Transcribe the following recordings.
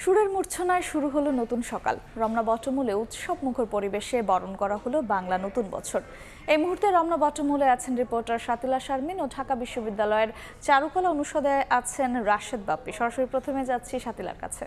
সুরের মূর্ছনায় শুরু হলো নতুন সকাল। রমনা বটমূলে উৎসব মুখর পরিবেশে বরণ করা হলো বাংলা নতুন বছর। এই মুহূর্তে রমনা বটমূলে আছেন রিপোর্টার শাতিলা শারমিন ও ঢাকা বিশ্ববিদ্যালয়ের চারুকলা অনুষদে আছেন রাশেদ বাপ্পি। সরাসরি প্রথমে যাচ্ছি শাতিলার কাছে।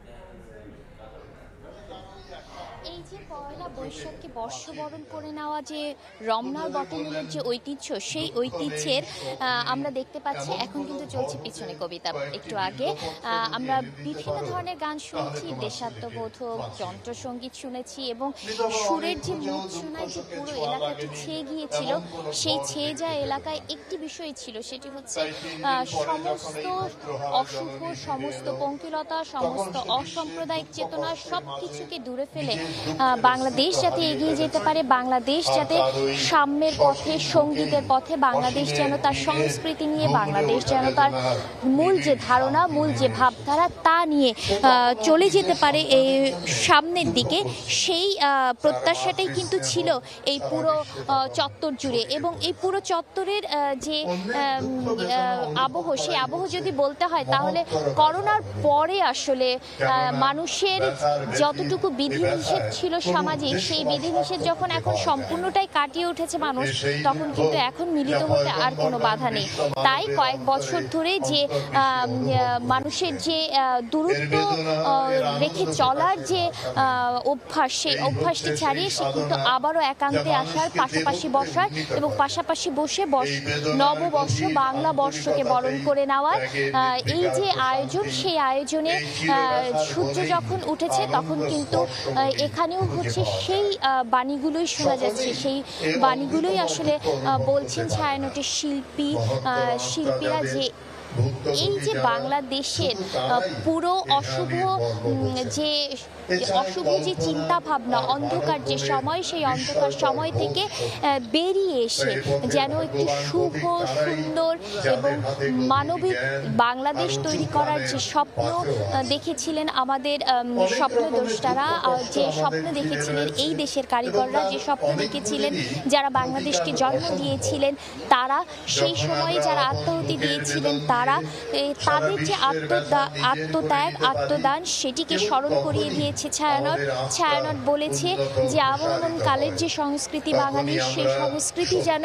এই যে পয়লা বৈশাখকে বর্ষবরণ করে নেওয়া যে রমনার বটমূলের যে ঐতিহ্য, সেই ঐতিহ্যের আমরা দেখতে পাচ্ছি এখন কিন্তু চলছে পিছনে কবিতা। একটু আগে আমরা বিভিন্ন ধরনের গান শুনেছি, দেশাত্মবোধক যন্ত্রসঙ্গীত শুনেছি এবং সুরের যে মূর্ছনায় যে পুরো এলাকাটি ছেয়ে গিয়েছিল, সেই ছেয়ে যাওয়া এলাকায় একটি বিষয় ছিল, সেটি হচ্ছে সমস্ত অশুভ, সমস্ত পঙ্কিলতা, সমস্ত অসাম্প্রদায়িক চেতনা সব কিছুকে দূরে ফেলে বাংলাদেশ যাতে এগিয়ে যেতে পারে, বাংলাদেশ যাতে সাম্যের পথে, সঙ্গীতের পথে, বাংলাদেশ যেন তার সংস্কৃতি নিয়ে, বাংলাদেশ যেন তার মূল যে ধারণা, মূল যে ভাবধারা তা নিয়ে চলে যেতে পারে এই সামনের দিকে, সেই প্রত্যাশাটাই কিন্তু ছিল এই পুরো চত্বর জুড়ে। এবং এই পুরো চত্বরের যে আবহ, সেই আবহ যদি বলতে হয় তাহলে করোনার পরে আসলে মানুষের যতটুকু বিধিনিষেধ ছিল সামাজিক, সেই বিধিনিষেধ যখন এখন সম্পূর্ণটাই কাটিয়ে উঠেছে মানুষ, তখন কিন্তু এখন মিলিত হতে আর কোনো বাধা নেই। তাই কয়েক বছর ধরে যে মানুষের যে দূরত্ব রেখে চলার যে অভ্যাস, সেই অভ্যাসটি ছাড়িয়ে সে কিন্তু আবারও একান্তে আসার, পাশাপাশি বসার এবং পাশাপাশি বসে নববর্ষ বাংলা বর্ষকে বরণ করে নেওয়ার এই যে আয়োজন, সেই আয়োজনে সূর্য যখন উঠেছে তখন কিন্তু এখানেও হচ্ছে সেই বাণীগুলোই শোনা যাচ্ছে, সেই বাণীগুলোই আসলে বলছেন ছায়ানটের শিল্পীরা যে এই যে বাংলাদেশের পুরো অশুভ যে চিন্তা ভাবনা, অন্ধকার যে সময়, সেই অন্ধকার সময় থেকে বেরিয়ে এসে যেন একটি শুভ, সুন্দর এবং মানবিক বাংলাদেশ তৈরি করার যে স্বপ্ন দেখেছিলেন আমাদের স্বপ্নদ্রষ্টারা, যে স্বপ্ন দেখেছিলেন এই দেশের কারিগররা, যে স্বপ্ন দেখেছিলেন যারা বাংলাদেশকে জন্ম দিয়েছিলেন তারা, সেই সময়ে যারা আত্মাহুতি দিয়েছিলেন তাদের যে আত্মত্যাগ, আত্মদান, সেটিকে স্মরণ করিয়ে দিয়েছে ছায়ানট বলেছে যে আবহমানকালের যে সংস্কৃতি বাঙালির, সেই সংস্কৃতি যেন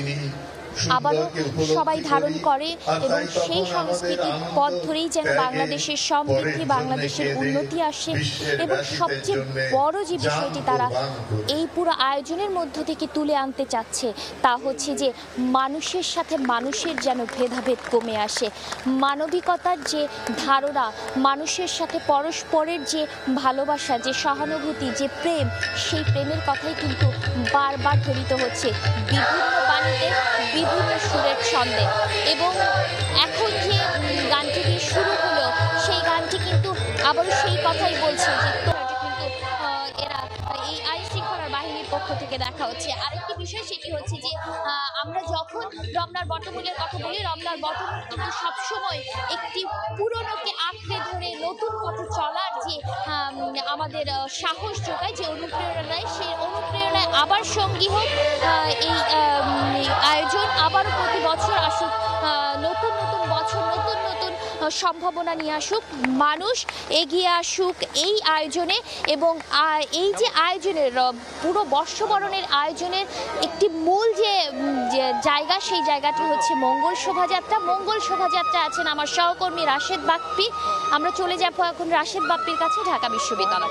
আবারও সবাই ধারণ করে এবং সেই সংস্কৃতির পথ ধরেই যেন বাংলাদেশের সমৃদ্ধি, বাংলাদেশের উন্নতি আসে। এবং সবচেয়ে বড় যে বিষয়টি তারা এই পুরো আয়োজনের মধ্য থেকে তুলে আনতে চাচ্ছে তা হচ্ছে যে মানুষের সাথে মানুষের যেন ভেদাভেদ কমে আসে, মানবিকতার যে ধারণা, মানুষের সাথে পরস্পরের যে ভালোবাসা, যে সহানুভূতি, যে প্রেম, সেই প্রেমের কথাই কিন্তু বারবার ধ্বনিত হচ্ছে বিভিন্ন বাণীতে, বিভিন্ন সুরের ছন্দে। এবং এখন যে গানটি দিয়ে শুরু হলো, সেই গানটি কিন্তু আবারও সেই কথাই বলছে যে কিন্তু এরা এই আইন শৃঙ্খলা বাহিনীর পক্ষ থেকে দেখা হচ্ছে। আরেকটি বিষয় সেটি হচ্ছে যে আমরা যখন রমনার বটমূলের কথা বলি, রমনার বটমূল কিন্তু সবসময় একটি পুরনোকে আঁকড়ে ধরে নতুন পথে চলার যে আমাদের সাহস যোগায়, যে অনুপ্রেরণায়, সেই অনুপ্রেরণায় আবার সঙ্গী হোক এই আয়োজন, আবারও প্রতি বছর আসুক নতুন নতুন বছর, নতুন নতুন সম্ভাবনা নিয়ে আসুক, মানুষ এগিয়ে আসুক এই আয়োজনে। এবং এই যে আয়োজনের পুরো বর্ষবরণের আয়োজনের একটি মূল যে জায়গা, সেই জায়গাটি হচ্ছে মঙ্গল শোভাযাত্রা। মঙ্গল শোভাযাত্রা আছেন আমার সহকর্মী রাশেদ বাপ্পি। আমরা চলে যাবো এখন রাশেদ বাপ্পির কাছে, ঢাকা বিশ্ববিদ্যালয়।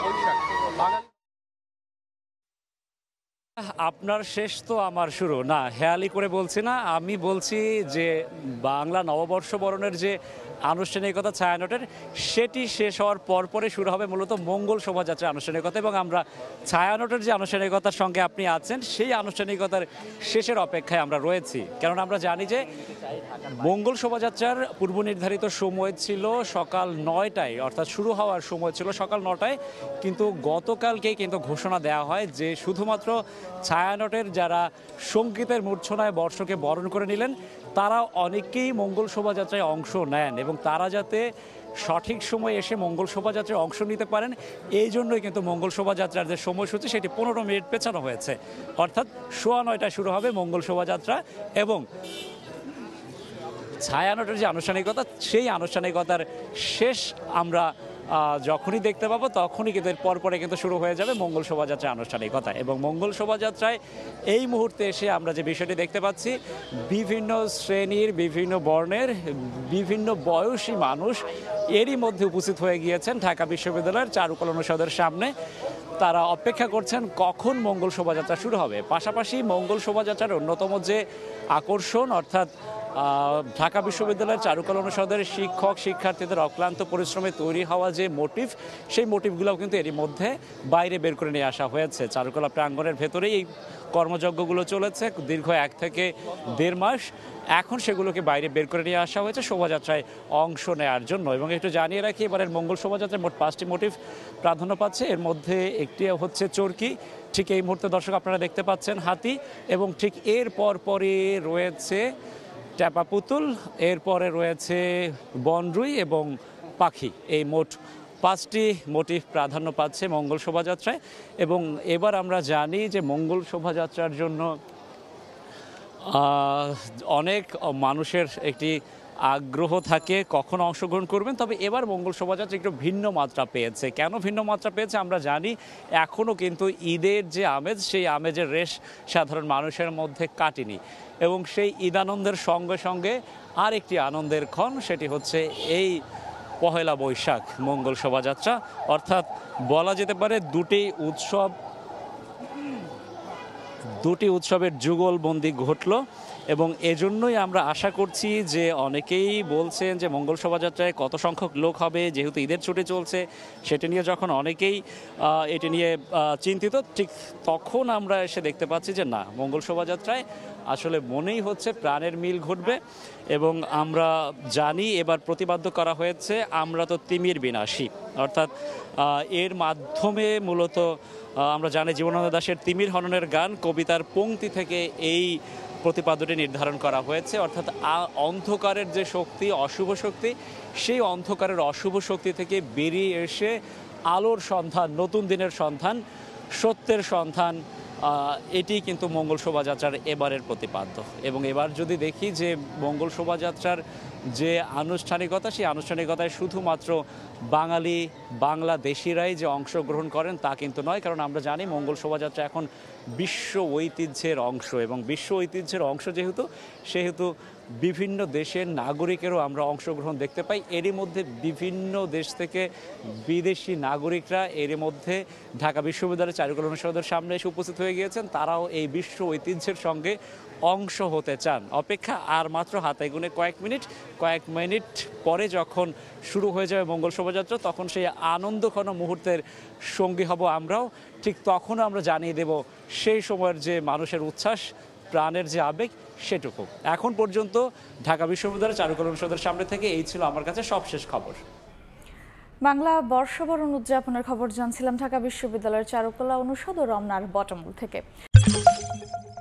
আপনার শেষ তো আমার শুরু না, হেয়ালি করে বলছি না, আমি বলছি যে বাংলা নববর্ষ বরণের যে আনুষ্ঠানিকতা ছায়ানটের, সেটি শেষ হওয়ার পরপরই শুরু হবে মূলত মঙ্গল শোভাযাত্রার আনুষ্ঠানিকতা। এবং আমরা ছায়ানটের যে আনুষ্ঠানিকতার সঙ্গে আপনি আছেন, সেই আনুষ্ঠানিকতার শেষের অপেক্ষায় আমরা রয়েছি। কারণ আমরা জানি যে মঙ্গল শোভাযাত্রার পূর্ব নির্ধারিত সময় ছিল সকাল 9টায়, অর্থাৎ শুরু হওয়ার সময় ছিল সকাল 9টায়, কিন্তু গতকালকেই কিন্তু ঘোষণা দেওয়া হয় যে শুধুমাত্র ছায়ানটের যারা সঙ্গীতের মূর্ছনায় বর্ষকে বরণ করে নিলেন, তারা অনেকেই মঙ্গল শোভাযাত্রায় অংশ নেন এবং তারা যাতে সঠিক সময়ে এসে মঙ্গল শোভাযাত্রায় অংশ নিতে পারেন, এই জন্যই কিন্তু মঙ্গল শোভাযাত্রার যে সময়সূচি সেটি 15 মিনিট পেছানো হয়েছে। অর্থাৎ 9:15টায় শুরু হবে মঙ্গল শোভাযাত্রা এবং ছায়ানটের যে আনুষ্ঠানিকতা, সেই আনুষ্ঠানিকতার শেষ আমরা যখনই দেখতে পাবো তখনই কিন্তু এর পরপরে কিন্তু শুরু হয়ে যাবে মঙ্গল শোভাযাত্রার আনুষ্ঠানিকতা। এবং মঙ্গল শোভাযাত্রায় এই মুহূর্তে এসে আমরা যে বিষয়টি দেখতে পাচ্ছি, বিভিন্ন শ্রেণীর, বিভিন্ন বর্ণের, বিভিন্ন বয়সী মানুষ এরই মধ্যে উপস্থিত হয়ে গিয়েছেন ঢাকা বিশ্ববিদ্যালয়ের চারুকলা অনুষদের সামনে। তারা অপেক্ষা করছেন কখন মঙ্গল শোভাযাত্রা শুরু হবে। পাশাপাশি মঙ্গল শোভাযাত্রার অন্যতম যে আকর্ষণ, অর্থাৎ ঢাকা বিশ্ববিদ্যালয়ের চারুকলা অনুষদের শিক্ষক শিক্ষার্থীদের অক্লান্ত পরিশ্রমে তৈরি হওয়া যে মোটিভ, সেই মোটিভগুলোও কিন্তু এরই মধ্যে বাইরে বের করে নিয়ে আসা হয়েছে। চারুকলা প্রাঙ্গণের ভেতরেই এই কর্মযজ্ঞগুলো চলেছে দীর্ঘ 1 থেকে 1.5 মাস। এখন সেগুলোকে বাইরে বের করে নিয়ে আসা হয়েছে শোভাযাত্রায় অংশ নেওয়ার জন্য। এবং একটু জানিয়ে রাখি, এবারের মঙ্গল শোভাযাত্রায় মোট 5টি মোটিভ প্রাধান্য পাচ্ছে। এর মধ্যে একটি হচ্ছে চরকি, ঠিক এই মুহূর্তে দর্শক আপনারা দেখতে পাচ্ছেন হাতি, এবং ঠিক এর পরপরই রয়েছে ট্যাপা পুতুল, এরপরে রয়েছে বনরুই এবং পাখি। এই মোট 5টি মোটিভ প্রাধান্য পাচ্ছে মঙ্গল শোভাযাত্রায়। এবং এবার আমরা জানি যে মঙ্গল শোভাযাত্রার জন্য অনেক মানুষের একটি আগ্রহ থাকে কখন অংশগ্রহণ করবেন। তবে এবার মঙ্গল শোভাযাত্রা একটু ভিন্ন মাত্রা পেয়েছে। কেন ভিন্ন মাত্রা পেয়েছে আমরা জানি, এখনও কিন্তু ঈদের যে আমেজ, সেই আমেজের রেশ সাধারণ মানুষের মধ্যে কাটেনি। এবং সেই ঈদানন্দের সঙ্গে সঙ্গে আরেকটি আনন্দের ক্ষণ, সেটি হচ্ছে এই পহেলা বৈশাখ মঙ্গল শোভাযাত্রা। অর্থাৎ বলা যেতে পারে দুটি উৎসবের যুগলবন্দি ঘটল। এবং এজন্যই আমরা আশা করছি যে অনেকেই বলছেন যে মঙ্গল শোভাযাত্রায় কত সংখ্যক লোক হবে, যেহেতু ঈদের ছুটি চলছে সেটা নিয়ে যখন অনেকেই এটি নিয়ে চিন্তিত, ঠিক তখন আমরা এসে দেখতে পাচ্ছি যে না, মঙ্গল শোভাযাত্রায় আসলে মনেই হচ্ছে প্রাণের মিল ঘটবে। এবং আমরা জানি এবার প্রতিপাদ্য করা হয়েছে আমরা তো তিমির বিনাশী, অর্থাৎ এর মাধ্যমে মূলত আমরা জানি জীবনানন্দ দাশের তিমির হননের গান কবিতার পংক্তি থেকে এই প্রতিপাদ্যটি নির্ধারণ করা হয়েছে। অর্থাৎ অন্ধকারের যে শক্তি, অশুভ শক্তি, সেই অন্ধকারের অশুভ শক্তি থেকে বেরিয়ে এসে আলোর সন্ধান, নতুন দিনের সন্ধান, সত্যের সন্ধান, এটি কিন্তু মঙ্গল শোভাযাত্রার এবারের প্রতিপাদ্য। এবং এবার যদি দেখি যে মঙ্গল শোভাযাত্রার যে আনুষ্ঠানিকতা, সেই আনুষ্ঠানিকতায় শুধুমাত্র বাংলাদেশিরাই যে অংশগ্রহণ করেন তা কিন্তু নয়। কারণ আমরা জানি মঙ্গল শোভাযাত্রা এখন বিশ্ব ঐতিহ্যের অংশ, এবং বিশ্ব ঐতিহ্যের অংশ সেহেতু বিভিন্ন দেশের নাগরিকেরও আমরা অংশগ্রহণ দেখতে পাই। এরই মধ্যে বিভিন্ন দেশ থেকে বিদেশি নাগরিকরা এরই মধ্যে ঢাকা বিশ্ববিদ্যালয়ের চারুকলা অনুষদের সামনে এসে উপস্থিত হয়ে গিয়েছেন। তারাও এই বিশ্ব ঐতিহ্যের সঙ্গে অংশ হতে চান। অপেক্ষা আর মাত্র হাতে গুনে কয়েক মিনিট পরে যখন শুরু হয়ে যাবে মঙ্গল শোভাযাত্রা, তখন সেই আনন্দঘন মুহূর্তের সঙ্গী হব আমরাও। ঠিক তখন আমরা জানিয়ে দেব সেই সময়ের যে মানুষের উচ্ছ্বাস, প্রাণের যে আবেগ, সেটুকু। এখন পর্যন্ত ঢাকা বিশ্ববিদ্যালয়ের চারুকলা অনুষদের সামনে থেকে এই ছিল আমার কাছে সবশেষ খবর। বাংলা বর্ষবরণ উদযাপনের খবর জানছিলাম ঢাকা বিশ্ববিদ্যালয়ের চারুকলা অনুষদ ও রমনার বটমূল থেকে।